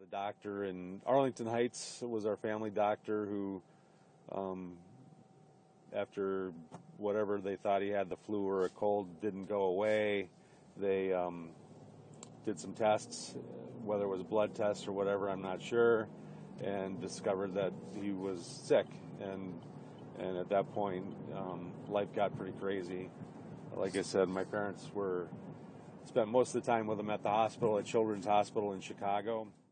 doctor in Arlington Heights was our family doctor who, after whatever they thought he had, the flu or a cold, didn't go away. They did some tests, whether it was blood tests or whatever, I'm not sure, and discovered that he was sick. And at that point, life got pretty crazy. Like I said, my parents spent most of the time with him at the hospital, at Children's Hospital in Chicago.